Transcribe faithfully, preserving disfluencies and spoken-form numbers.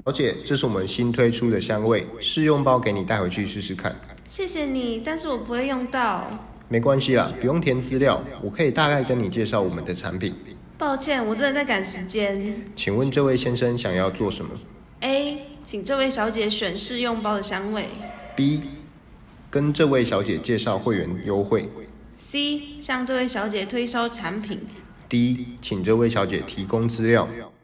小姐，这是我们新推出的香味试用包，给你带回去试试看。 谢谢你，但是我不会用到。 没关系啦，不用填资料，我可以大概跟你介绍我们的产品。 抱歉，我真的在赶时间。 请问这位先生想要做什么 A， 请这位小姐选试用包的香味。 ？B， 跟这位小姐介绍会员优惠。 C， 向这位小姐推销产品。 D， 请这位小姐提供资料。